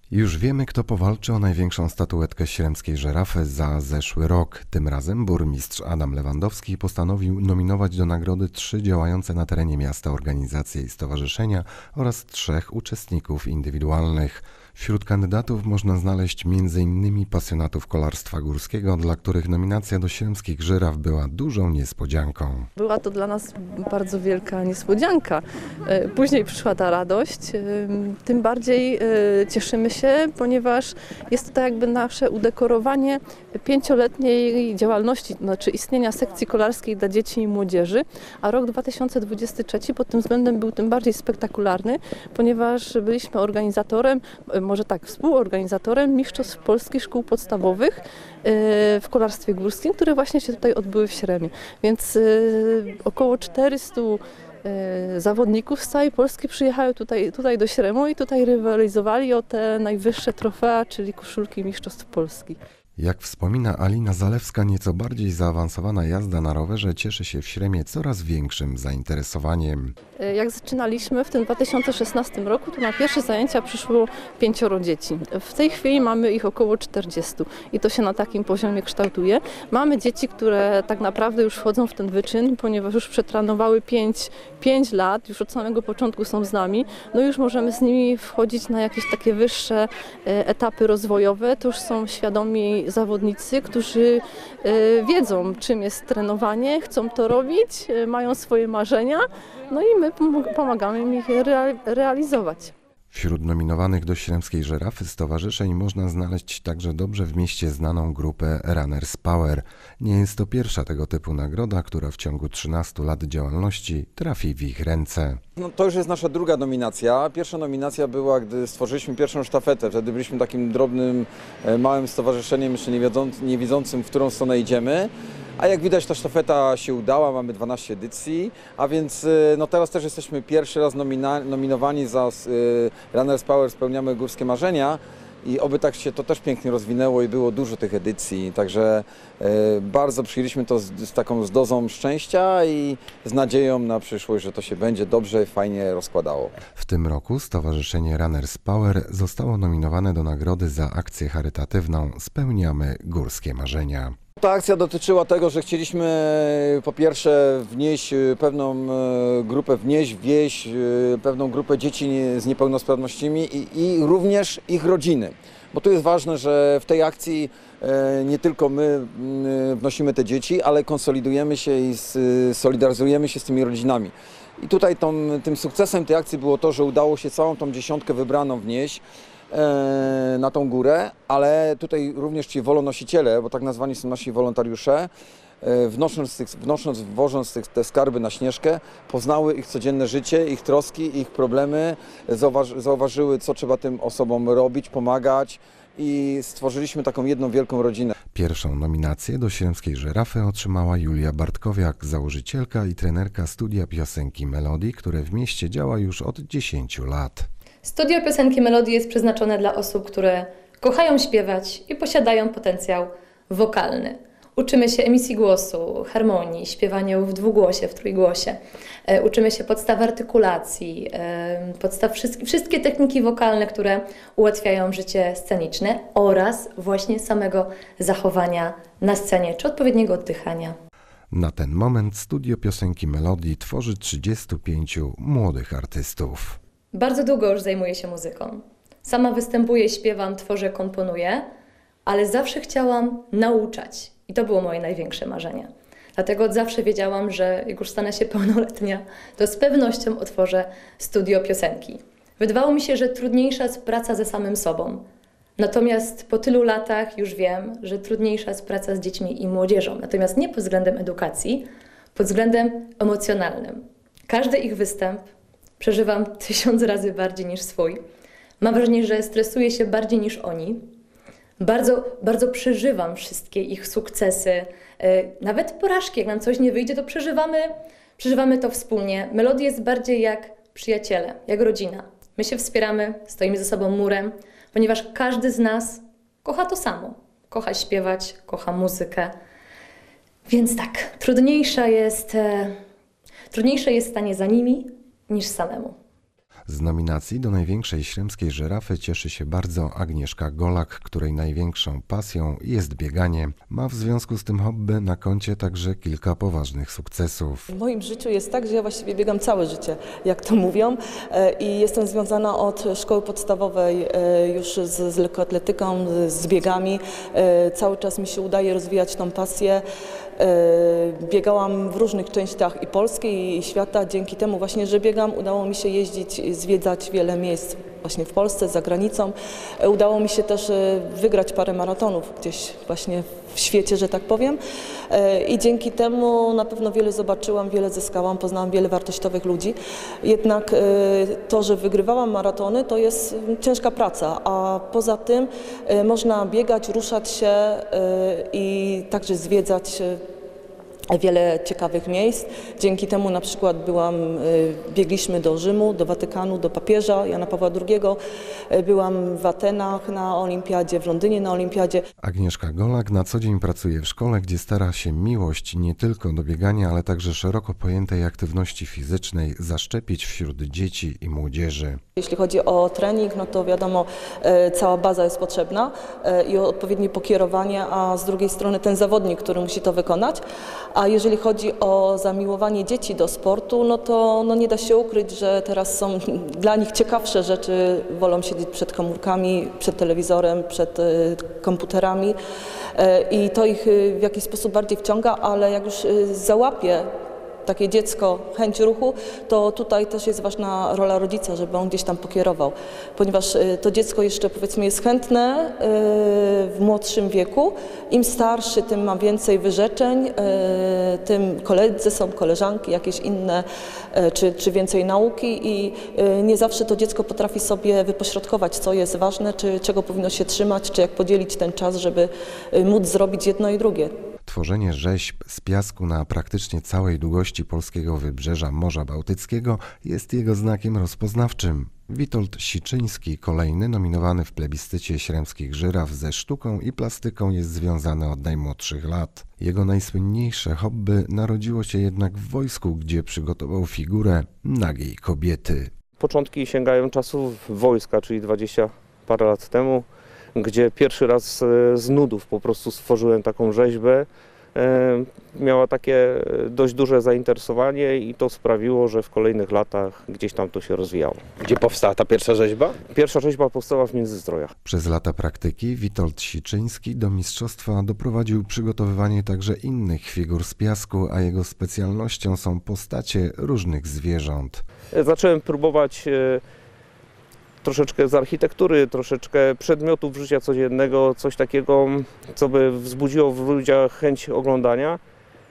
Już wiemy, kto powalczy o największą statuetkę śremskiej żyrafy za zeszły rok. Tym razem burmistrz Adam Lewandowski postanowił nominować do nagrody 3 działające na terenie miasta organizacje i stowarzyszenia oraz 3 uczestników indywidualnych. Wśród kandydatów można znaleźć m.in. pasjonatów kolarstwa górskiego, dla których nominacja do śremskich żyraf była dużą niespodzianką. Była to dla nas bardzo wielka niespodzianka. Później przyszła ta radość. Tym bardziej cieszymy się, ponieważ jest to tak jakby nasze udekorowanie 5-letniej działalności, znaczy istnienia sekcji kolarskiej dla dzieci i młodzieży, a rok 2023 pod tym względem był tym bardziej spektakularny, ponieważ byliśmy organizatorem, może tak, współorganizatorem Mistrzostw Polskich Szkół Podstawowych w kolarstwie górskim, które właśnie się tutaj odbyły w Śremie. Więc około 400 zawodników z całej Polski przyjechały tutaj do Śremu i tutaj rywalizowali o te najwyższe trofea, czyli koszulki Mistrzostw Polski. Jak wspomina Alina Zalewska, nieco bardziej zaawansowana jazda na rowerze cieszy się w Śremie coraz większym zainteresowaniem. Jak zaczynaliśmy w tym 2016 roku, to na pierwsze zajęcia przyszło 5 dzieci. W tej chwili mamy ich około 40 i to się na takim poziomie kształtuje. Mamy dzieci, które tak naprawdę już wchodzą w ten wyczyn, ponieważ już przetrenowały 5 lat, już od samego początku są z nami. No już możemy z nimi wchodzić na jakieś takie wyższe etapy rozwojowe. To już są świadomi zawodnicy, którzy wiedzą, czym jest trenowanie, chcą to robić, mają swoje marzenia, no i my pomagamy im ich realizować. Wśród nominowanych do śremskiej żyrafy stowarzyszeń można znaleźć także dobrze w mieście znaną grupę Runners Power. Nie jest to pierwsza tego typu nagroda, która w ciągu 13 lat działalności trafi w ich ręce. No, to już jest nasza druga nominacja. Pierwsza nominacja była, gdy stworzyliśmy pierwszą sztafetę. Wtedy byliśmy takim drobnym, małym stowarzyszeniem, jeszcze nie widzącym, w którą stronę idziemy. A jak widać, ta sztafeta się udała, mamy 12 edycji, a więc no teraz też jesteśmy pierwszy raz nominowani za Runners Power Spełniamy Górskie Marzenia i oby tak się to też pięknie rozwinęło i było dużo tych edycji, także bardzo przyjęliśmy to z taką dozą szczęścia i z nadzieją na przyszłość, że to się będzie dobrze, fajnie rozkładało. W tym roku Stowarzyszenie Runners Power zostało nominowane do nagrody za akcję charytatywną Spełniamy Górskie Marzenia. Ta akcja dotyczyła tego, że chcieliśmy po pierwsze wnieść pewną grupę, wieść pewną grupę dzieci z niepełnosprawnościami i również ich rodziny. Bo tu jest ważne, że w tej akcji nie tylko my wnosimy te dzieci, ale konsolidujemy się i solidaryzujemy się z tymi rodzinami. I tutaj tym sukcesem tej akcji było to, że udało się całą tą dziesiątkę wybraną wnieść na tą górę, ale tutaj również ci wolonosiciele, bo tak nazwani są nasi wolontariusze, wożąc te skarby na Śnieżkę, poznały ich codzienne życie, ich troski, ich problemy, zauważyły, co trzeba tym osobom robić, pomagać i stworzyliśmy taką jedną wielką rodzinę. Pierwszą nominację do śremskiej żyrafy otrzymała Julia Bartkowiak, założycielka i trenerka Studia Piosenki Melodii, które w mieście działa już od 10 lat. Studio Piosenki Melodii jest przeznaczone dla osób, które kochają śpiewać i posiadają potencjał wokalny. Uczymy się emisji głosu, harmonii, śpiewania w dwugłosie, w trójgłosie. Uczymy się podstaw artykulacji, wszystkie techniki wokalne, które ułatwiają życie sceniczne oraz właśnie samego zachowania na scenie czy odpowiedniego oddychania. Na ten moment Studio Piosenki Melodii tworzy 35 młodych artystów. Bardzo długo już zajmuję się muzyką. Sama występuję, śpiewam, tworzę, komponuję, ale zawsze chciałam nauczać. I to było moje największe marzenie. Dlatego od zawsze wiedziałam, że jak już stanę się pełnoletnia, to z pewnością otworzę studio piosenki. Wydawało mi się, że trudniejsza jest praca ze samym sobą. Natomiast po tylu latach już wiem, że trudniejsza jest praca z dziećmi i młodzieżą. Natomiast nie pod względem edukacji, pod względem emocjonalnym. Każdy ich występ przeżywam 1000 razy bardziej niż swój. Mam wrażenie, że stresuję się bardziej niż oni. Bardzo przeżywam wszystkie ich sukcesy. Nawet porażki, jak nam coś nie wyjdzie, to przeżywamy to wspólnie. Melodia jest bardziej jak przyjaciele, jak rodzina. My się wspieramy, stoimy ze sobą murem, ponieważ każdy z nas kocha to samo. Kocha śpiewać, kocha muzykę. Więc tak, trudniejsze jest stanie za nimi niż samemu. Z nominacji do największej śremskiej żyrafy cieszy się bardzo Agnieszka Golak, której największą pasją jest bieganie. Ma w związku z tym hobby na koncie także kilka poważnych sukcesów. W moim życiu jest tak, że ja właściwie biegam całe życie, jak to mówią, i jestem związana od szkoły podstawowej już z lekkoatletyką, z biegami. Cały czas mi się udaje rozwijać tą pasję. Biegałam w różnych częściach i Polski, i świata. Dzięki temu właśnie, że biegam, udało mi się jeździć, zwiedzać wiele miejsc właśnie w Polsce, za granicą. Udało mi się też wygrać parę maratonów gdzieś właśnie w świecie, że tak powiem. I dzięki temu na pewno wiele zobaczyłam, wiele zyskałam, poznałam wiele wartościowych ludzi. Jednak to, że wygrywałam maratony, to jest ciężka praca, a poza tym można biegać, ruszać się i także zwiedzać wiele ciekawych miejsc. Dzięki temu na przykład biegliśmy do Rzymu, do Watykanu, do papieża Jana Pawła II. Byłam w Atenach na olimpiadzie, w Londynie na olimpiadzie. Agnieszka Golak na co dzień pracuje w szkole, gdzie stara się miłość nie tylko do biegania, ale także szeroko pojętej aktywności fizycznej zaszczepić wśród dzieci i młodzieży. Jeśli chodzi o trening, no to wiadomo, cała baza jest potrzebna i odpowiednie pokierowanie, a z drugiej strony ten zawodnik, który musi to wykonać. A jeżeli chodzi o zamiłowanie dzieci do sportu, no to nie da się ukryć, że teraz są dla nich ciekawsze rzeczy, wolą siedzieć przed komórkami, przed telewizorem, przed komputerami i to ich w jakiś sposób bardziej wciąga, ale jak już załapie takie dziecko, chęć ruchu, to tutaj też jest ważna rola rodzica, żeby on gdzieś tam pokierował, ponieważ to dziecko jeszcze powiedzmy jest chętne w młodszym wieku. Im starszy, tym ma więcej wyrzeczeń, tym koledzy są, koleżanki, jakieś inne, czy więcej nauki i nie zawsze to dziecko potrafi sobie wypośrodkować, co jest ważne, czy czego powinno się trzymać, czy jak podzielić ten czas, żeby móc zrobić jedno i drugie. Tworzenie rzeźb z piasku na praktycznie całej długości polskiego wybrzeża Morza Bałtyckiego jest jego znakiem rozpoznawczym. Witold Siczyński, kolejny nominowany w plebiscycie śremskich żyraf ze sztuką i plastyką, jest związany od najmłodszych lat. Jego najsłynniejsze hobby narodziło się jednak w wojsku, gdzie przygotował figurę nagiej kobiety. Początki sięgają czasów wojska, czyli 20 parę lat temu, gdzie pierwszy raz z nudów po prostu stworzyłem taką rzeźbę. Miała takie dość duże zainteresowanie i to sprawiło, że w kolejnych latach gdzieś tam to się rozwijało. Gdzie powstała ta pierwsza rzeźba? Pierwsza rzeźba powstała w Międzyzdrojach. Przez lata praktyki Witold Siczyński do mistrzostwa doprowadził przygotowywanie także innych figur z piasku, a jego specjalnością są postacie różnych zwierząt. Zacząłem próbować troszeczkę z architektury, troszeczkę przedmiotów życia codziennego, coś takiego, co by wzbudziło w ludziach chęć oglądania.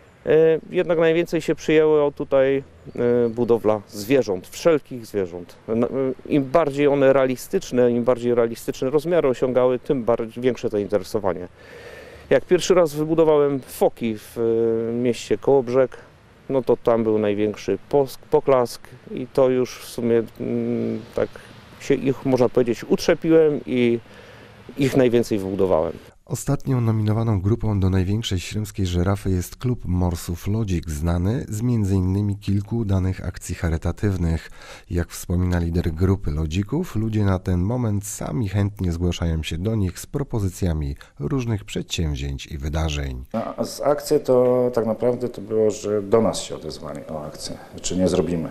Jednak najwięcej się przyjęło tutaj budowla zwierząt, wszelkich zwierząt. Im bardziej one realistyczne, im bardziej realistyczne rozmiary osiągały, tym większe zainteresowanie. Jak pierwszy raz wybudowałem foki w mieście Kołobrzeg, no to tam był największy poklask i to już w sumie tak się ich, można powiedzieć, utrzepiłem i ich najwięcej wybudowałem. Ostatnią nominowaną grupą do największej śremskiej żyrafy jest klub Morsów Lodzik, znany z m.in. kilku udanych akcji charytatywnych. Jak wspomina lider grupy Lodzików, ludzie na ten moment sami chętnie zgłaszają się do nich z propozycjami różnych przedsięwzięć i wydarzeń. A z akcji to tak naprawdę to było, że do nas się odezwali o akcję, czy nie zrobimy.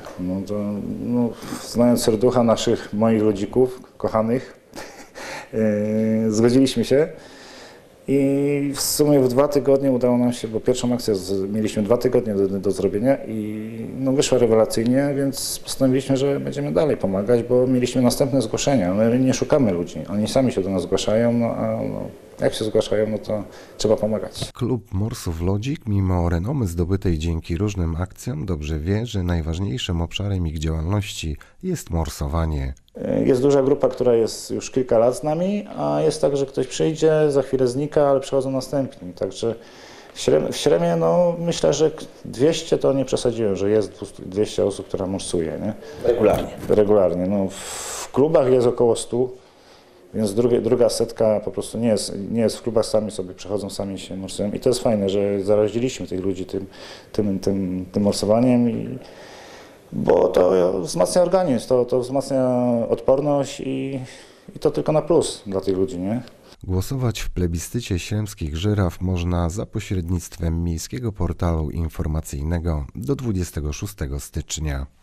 Znając serducha moich lodzików, kochanych, zgodziliśmy się. I w sumie w 2 tygodnie udało nam się, bo pierwszą akcję mieliśmy 2 tygodnie do zrobienia i wyszła rewelacyjnie, więc postanowiliśmy, że będziemy dalej pomagać, bo mieliśmy następne zgłoszenia. My nie szukamy ludzi, oni sami się do nas zgłaszają, jak się zgłaszają, no to trzeba pomagać. Klub Morsów Lodzik, mimo renomy zdobytej dzięki różnym akcjom, dobrze wie, że najważniejszym obszarem ich działalności jest morsowanie. Jest duża grupa, która jest już kilka lat z nami, a jest tak, że ktoś przyjdzie, za chwilę znika, ale przychodzą następni. Także w Śremie myślę, że 200 to nie przesadziłem, że jest 200 osób, która morsuje. Nie? Regularnie. W klubach jest około 100, więc druga setka po prostu nie jest w klubach, sami sobie przychodzą, sami się morsują. I to jest fajne, że zaraziliśmy tych ludzi tym morsowaniem bo to wzmacnia organizm, to wzmacnia odporność i to tylko na plus dla tych ludzi, nie? Głosować w plebiscycie Śremskich Żyraf można za pośrednictwem Miejskiego Portalu Informacyjnego do 26 stycznia.